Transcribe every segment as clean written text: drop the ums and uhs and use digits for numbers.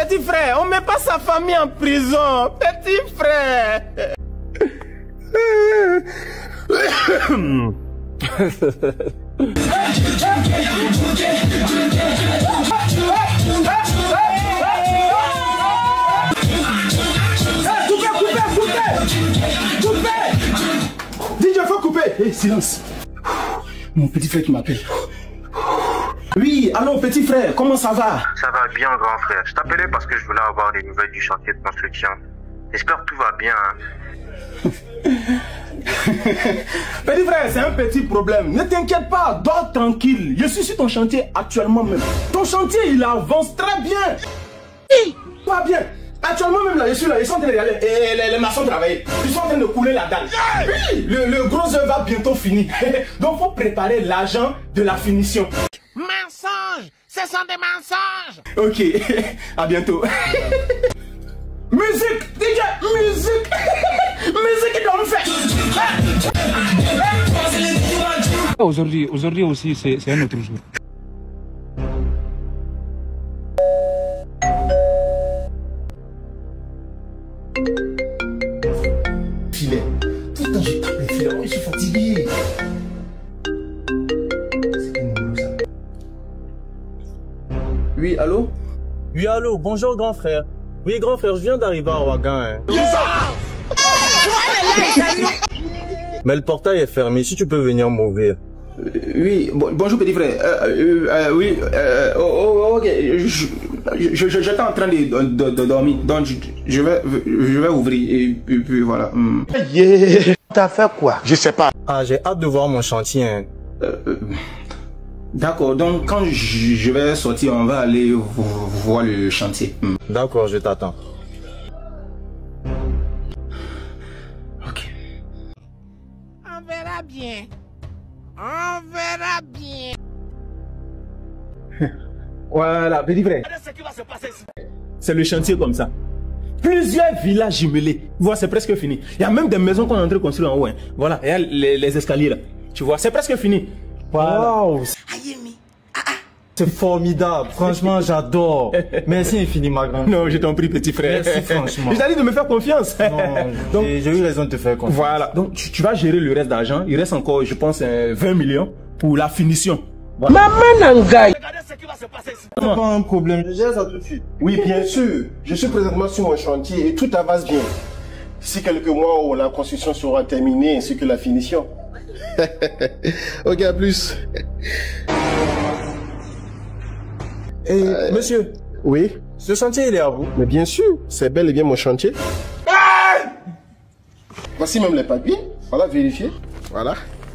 Petit frère, on met pas sa famille en prison. Petit frère. DJ, faut couper. Hey, silence. Mon petit frère qui m'appelle. Oui, allô petit frère, comment ça va? Ça va bien grand frère. Je t'appelais parce que je voulais avoir des nouvelles du chantier de construction. J'espère que tout va bien. Petit frère, c'est un petit problème. Ne t'inquiète pas, dors tranquille. Je suis sur ton chantier actuellement même. Ton chantier, il avance très bien. Tout va bien. Actuellement même là, je suis là, ils sont en train de regarder. Et les maçons travaillent. Ils sont en train de couler la dalle. Oui, le gros œuvre va bientôt finir. Donc, faut préparer l'argent de la finition. Mensonge! Ce sont des mensonges! Ok, à bientôt. Musique, DJ, musique. Musique dans le fait. Aujourd'hui aussi, c'est un autre jour. Filet. Tout le temps, je tape les filets. Je suis fatigué. Oui, allô? Oui, allô, bonjour grand frère. Oui, grand frère, je viens d'arriver à Ouagan. Mais le portail est fermé, si tu peux venir m'ouvrir. Oui, bonjour petit frère. Oui, ok. J'étais en train de dormir, donc je vais ouvrir et puis voilà. T'as fait quoi? Je sais pas. Ah, j'ai hâte de voir mon chantier. Hein. D'accord, donc quand je vais sortir, on va aller voir le chantier. D'accord, je t'attends. Ok. On verra bien. On verra bien. Voilà, petit frère. C'est le chantier comme ça. Plusieurs villages jumelés. Tu vois, c'est presque fini. Il y a même des maisons qu'on est en train de construire en haut. Hein. Voilà, il y a les escaliers là. Tu vois, c'est presque fini. Voilà. Wow. C'est formidable. Franchement, j'adore. Merci infiniment, grand. Non, je t'en prie, petit frère. Merci, franchement. Je t'ai dit de me faire confiance. Non, j'ai eu raison de te faire confiance. Voilà. Donc, tu vas gérer le reste d'argent. Il reste encore, je pense, 20 millions pour la finition. Voilà. Maman Nangaï. Regardez ce qui va se passer ici. C'est pas un problème. Je gère ça tout de suite. Oui, bien sûr. Je suis présentement sur mon chantier et tout avance bien. D'ici quelques mois où la construction sera terminée ainsi que la finition. Ok, à plus. Et monsieur, Oui, ce chantier il est à vous? mais bien sûr, c'est bel et bien mon chantier. Voici même les papiers. Voilà, vérifiez. Voilà.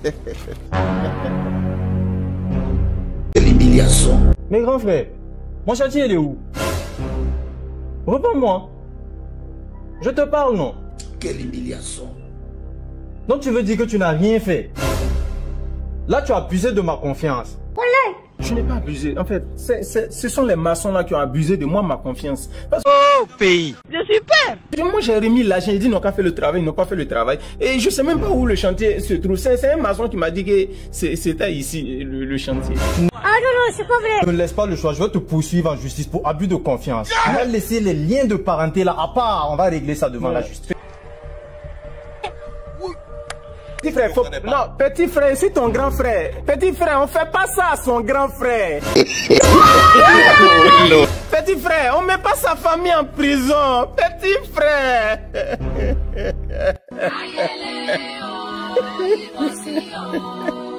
Mais grand frère, mon chantier il est où? Réponds-moi. Je te parle, non? Quelle humiliation. Donc tu veux dire que tu n'as rien fait? Là tu as abusé de ma confiance. Je n'ai pas abusé. En fait, ce sont les maçons là qui ont abusé de moi, ma confiance. Parce que Oh, pays. Je suis père. moi j'ai remis l'argent, j'ai dit ils n'ont pas fait le travail, ils n'ont pas fait le travail. Et je sais même pas où le chantier se trouve. C'est un maçon qui m'a dit que c'était ici le chantier. Ah non, non, c'est pas vrai. Ne me laisse pas le choix, je vais te poursuivre en justice pour abus de confiance. On va laisser les liens de parenté là à part, on va régler ça devant la justice. Petit frère, non, petit frère, c'est ton grand frère. Petit frère, on fait pas ça à son grand frère. Petit frère, on met pas sa famille en prison. Petit frère.